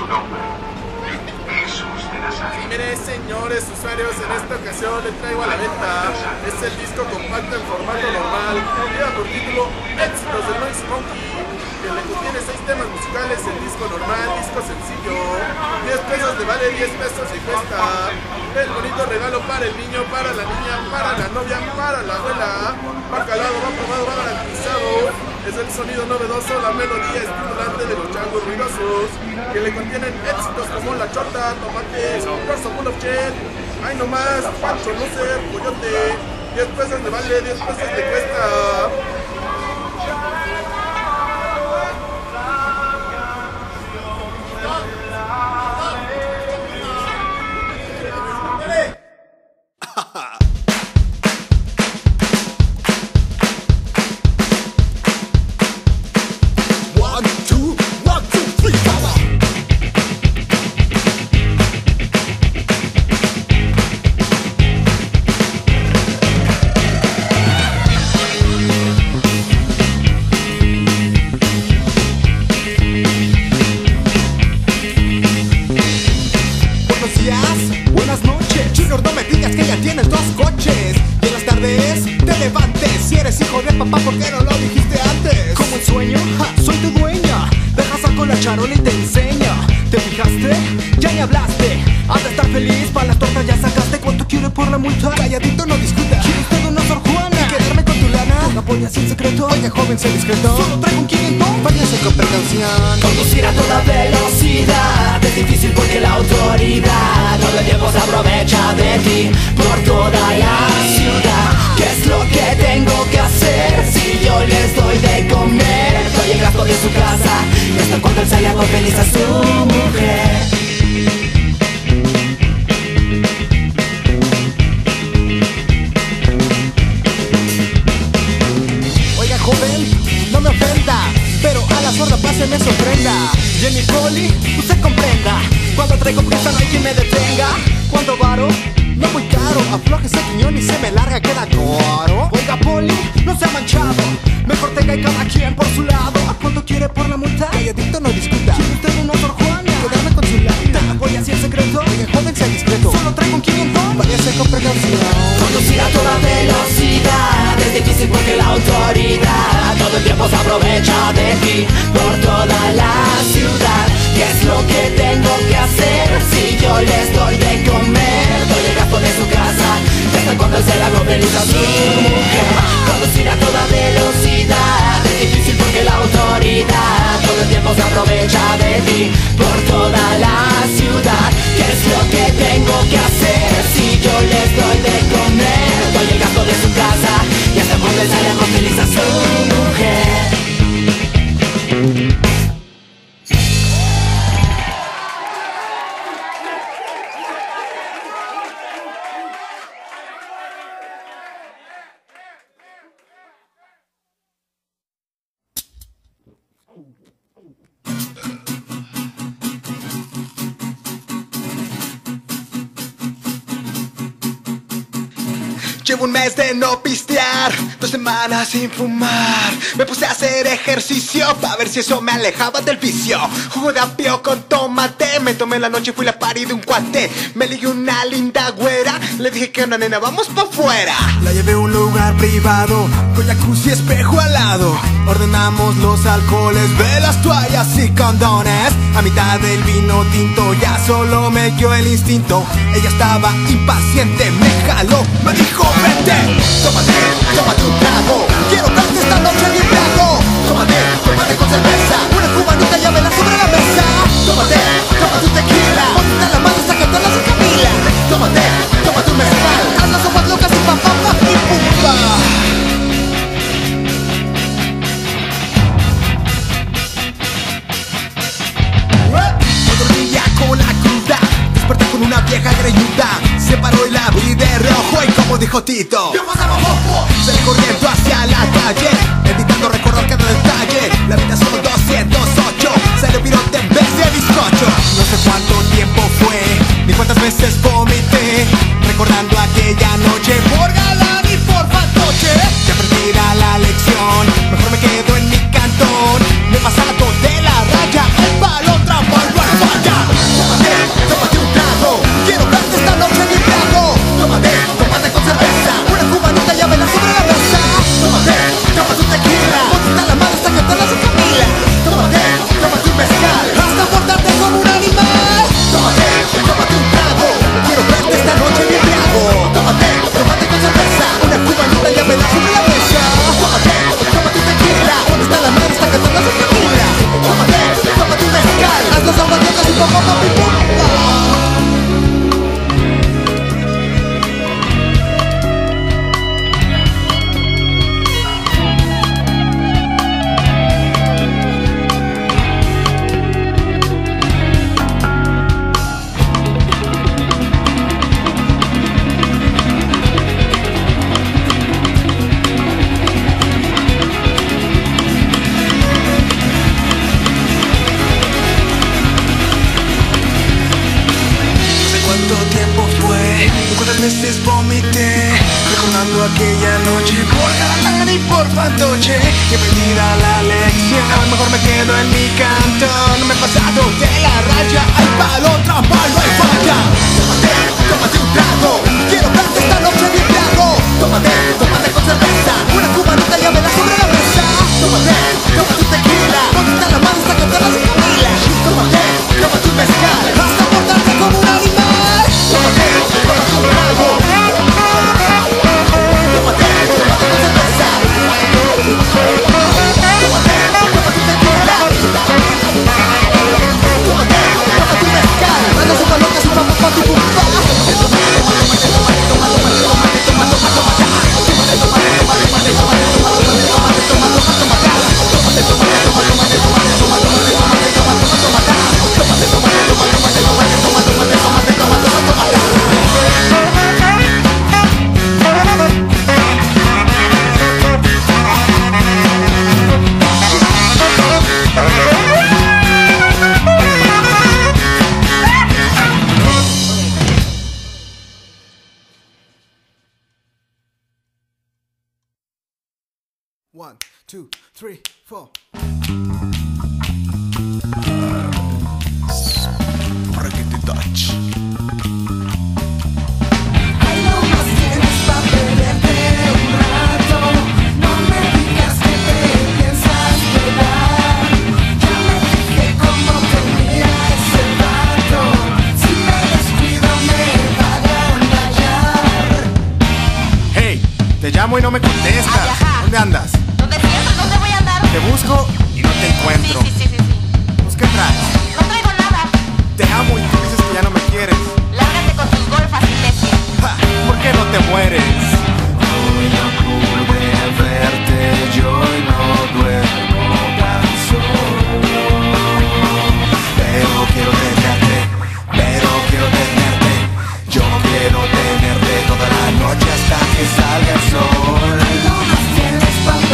su nombre. Jesús de Nazaret. Mire, señores usuarios, en esta ocasión le traigo a la venta el disco compacto en formato normal, que lleva por título Éxitos de Noise Monkey, que le contiene 6 temas musicales en disco normal, disco sencillo, 10 pesos le vale, 10 pesos y cuesta. El bonito regalo para el niño, para la niña, para la novia, para la abuela. Va calado, va probado, va garantizado. Es el sonido novedoso, la melodía estimulante de los changos ruidosos, que le contienen éxitos como La Chota, Tomate, Corso Full of Jet, Ay No Más, Pancho Lucer, Coyote. 10 pesos le vale, 10 pesos le cuesta. Buenas noches, Junior, no me digas que ya tienes 2 coches. Y en las tardes te levantes. Si eres hijo de papá, ¿por qué no lo dijiste antes? Como un sueño, soy tu dueña. Deja saco la charola y te enseña. ¿Te fijaste? Ya ni hablaste. Has de estar feliz, para las tortas ya sacaste. ¿Cuánto quiere por la multa? Calladito, no discuta. ¿Quiere usted una Sor Juana? ¿Quedarme con tu lana? ¿La ponías en secreto? Oye, joven, sé discreto. Solo traigo un 500. Váyase con precaución. Conducir a toda velocidad es difícil porque la autoridad todo el tiempo se aprovecha de ti por toda la ciudad. ¿Qué es lo que tengo que hacer si yo les doy de comer? Doy el gasto de su casa y hasta cuando él se haga feliz a su mujer. Oiga, joven, no me ofenda, pero a la sorda pase me sorprenda. Y en mi poli, usted comprenda, cuando traigo prisa no hay quien me detenga. Cuando varo, no muy caro, afloje ese quiñón y se me larga, queda caro. Oiga, poli, no se ha manchado, mejor tenga y cada quien por su lado. ¿A cuánto quiere por la multa? Calladito, no discuta. ¿Quiere usted una Sor Juana? Quedarme con su lana. Voy así en secreto. Oiga, joven, sea discreto. Solo traigo un 500. Váyase con precaución. Conducir a toda velocidad es difícil porque la autoridad todo el tiempo se aprovecha de ti por toda la ciudad. ¿Qué es lo que tengo que hacer si yo les doy de comer? Doy el gasto de su casa y hasta cuando se la hago feliz a su mujer. Conducir a toda velocidad es difícil porque la autoridad todo el tiempo se aprovecha de ti por toda la ciudad. ¿Qué es lo que tengo que hacer si yo les doy de comer? Doy el gasto de su casa y hasta cuando se la hago feliz a su mujer. Llevo un mes de no pistear, 2 semanas sin fumar. Me puse a hacer ejercicio pa' ver si eso me alejaba del vicio. Jugo de apio con tomate, me tomé la noche y fui la party de un cuate. Me ligué una linda güera, le dije que onda nena, vamos pa' afuera. La llevé a un lugar privado, con jacuzzi y espejo al lado. Ordenamos los alcoholes, velas, toallas y condones. A mitad del vino tinto ya solo me guió el instinto. Ella estaba impaciente, me jaló, me dijo vente, tómate un trago. Quiero darte esta noche de trago. Tómate con cerveza, una cubanita ya vela sobre la mesa. Tómate un tequila, ponte la mano hasta que te las Camila. Tómate un mezcal, haz las sopas locas y pa' y pumba. Otro día con la cruda, desperté con una vieja greñuda. Se paró y la vi de rojo y como dijo Tito, salí corriendo hacia la calle, evitando recordar cada detalle. La habitación 208, salió virote en vez de bizcocho. No sé cuánto tiempo fue, ni cuántas veces vomité, recordando aquella noche por galán y por fantoche. Ya aprendida la lección, mejor me quedo en mi cantón. Me he pasado de la raya, el palo trampa al falla. por fantoche y aprendida la lección. Mejor me quedo en mi cantón. Me he pasado de la raya al palo, otra mano hay falla. Tómate un trago, quiero verte esta noche bien trago. Tómate con cerveza, una cubanita ya me da sobre la mesa. Tómate un tequila, ¿dónde está la mano hasta cantar las familias? Tómate un mezcal, hasta portarte como un animal. Tómate un trago. Tómate con cerveza. Tómate un tequila. Tómate un mezcal, dando su palota, su papo, papi, pum, pa. One, two, three, four. Reggae Dutch. Ay, no más tienes pa' perderte un rato. No me digas que te piensas quedar. Ya me fijé cómo te mira ese vato. Si me descuido me va a engañar. Hey, te llamo y no me contestas. Ay, ajá. ¿Dónde andas? ¿Dónde siempre? ¿Dónde voy a andar? Te busco y no te encuentro. Sí. Pues, ¿qué traes? No traigo nada. Te amo y tú dices que ya no me quieres. Lárgate con tus golfas, imbécil. Ja, ¿por qué no te mueres? Hoy no pude verte, yo no duermo tan solo. Pero quiero tenerte. Yo quiero tenerte toda la noche hasta que salga el sol. No más tienes pa'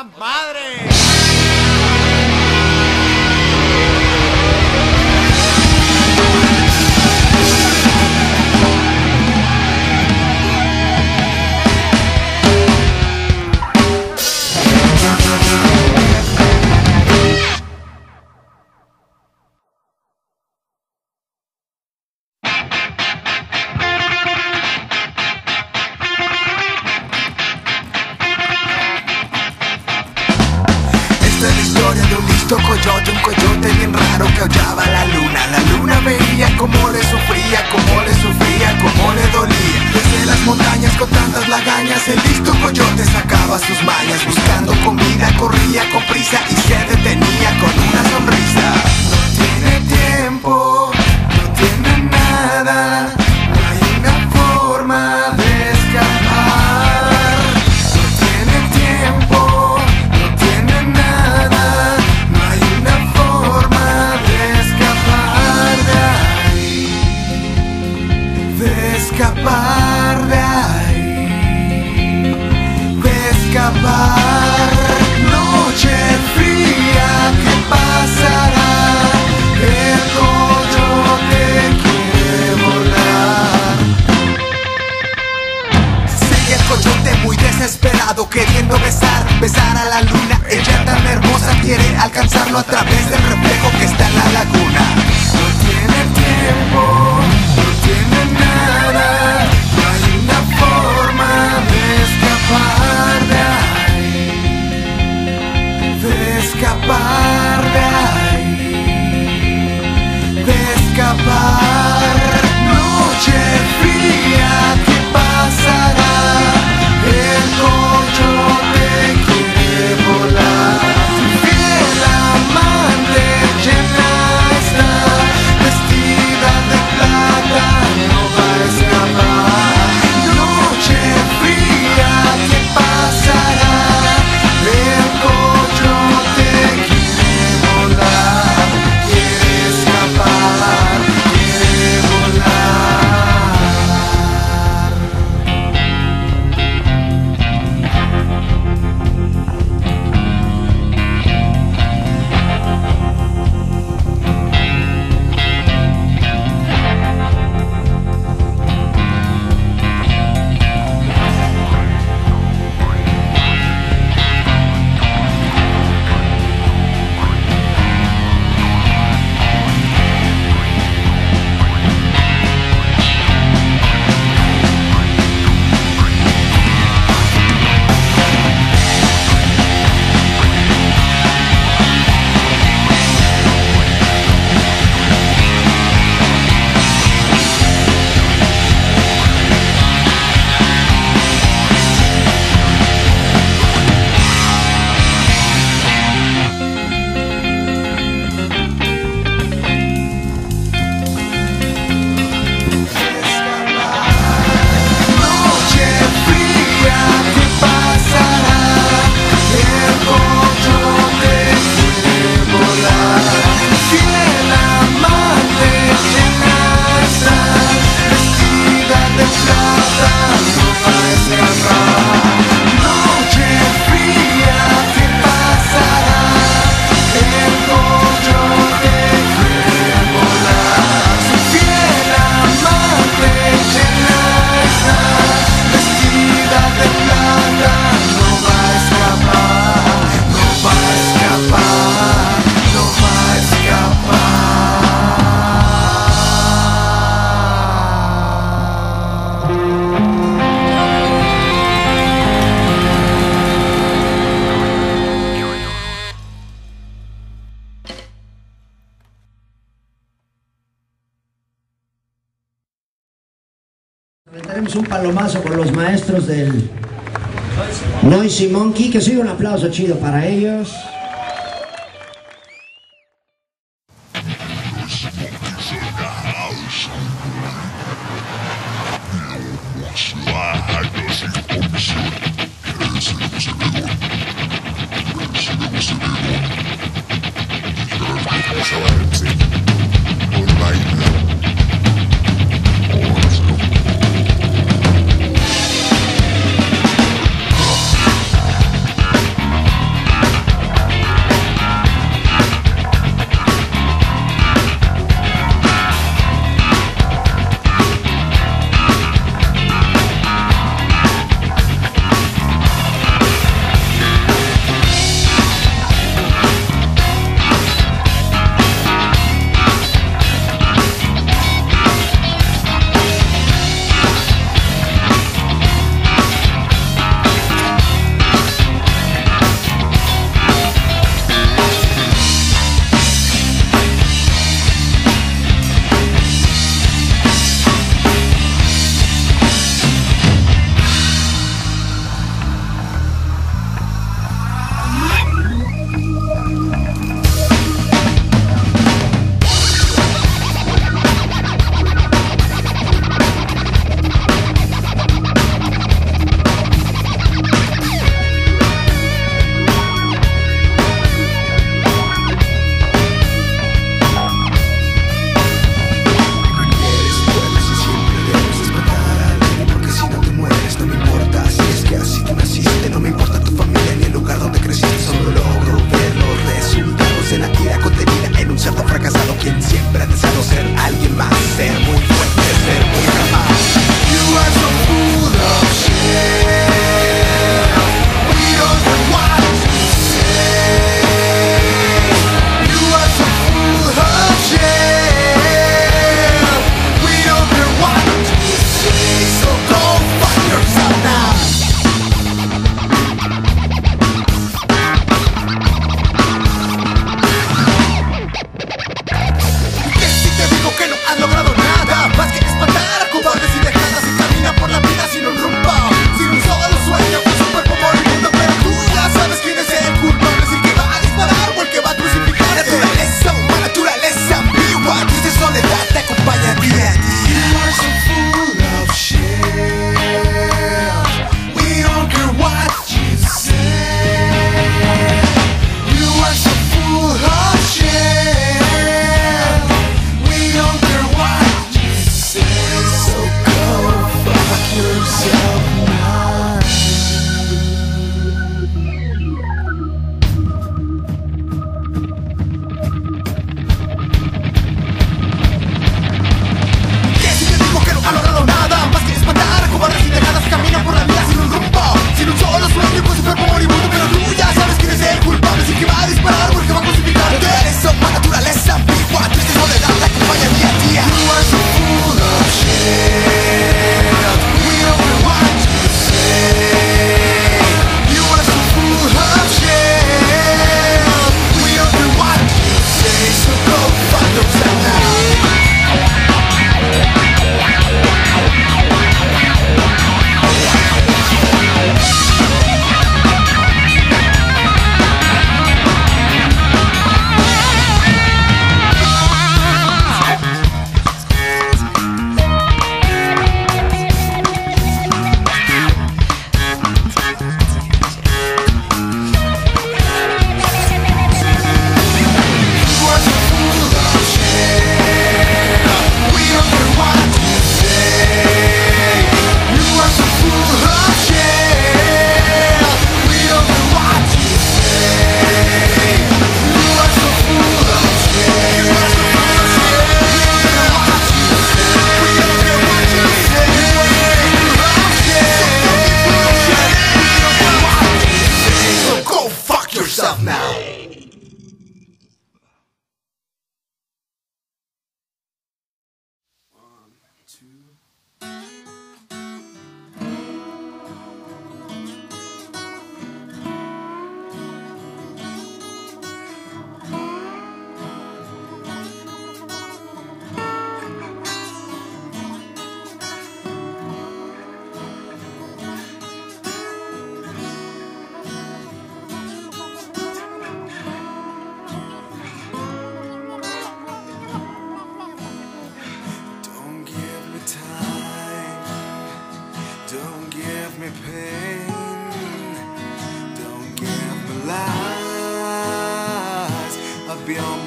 ¡Ah, madre! Coyote, un coyote bien raro que aullaba la luna veía cómo le sufría, cómo le sufría, cómo le dolía. Desde las montañas con tantas lagañas, el listo coyote sacaba sus mañas. Buscando comida corría con prisa y se detenía con una sonrisa. No tiene tiempo, no tiene nada, no hay una forma de escapar. No tiene tiempo, no tiene nada, escapar de ahí, de escapar. Noche fría, ¿qué pasará? El coyote quiere volar. Sigue el coyote muy desesperado, queriendo besar a la luna. Ella tan hermosa quiere alcanzarlo a través del reflejo que está en la laguna. No tiene tiempo, no tiene nada, no hay una forma de escapar de ahí, de escapar de ahí, de escapar. Noche fría, ¿qué pasará? El coyote quiere volar. Fiel amante llena está, vestida de plata, no va a escapar. Noche fría, ¿qué pasará? El coyote quiere volar, quiere escapar, quiere volar. Tenemos un palomazo con los maestros del Noisy Monkey, que siga un aplauso chido para ellos.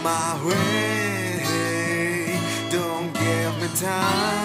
my way. Don't give me time.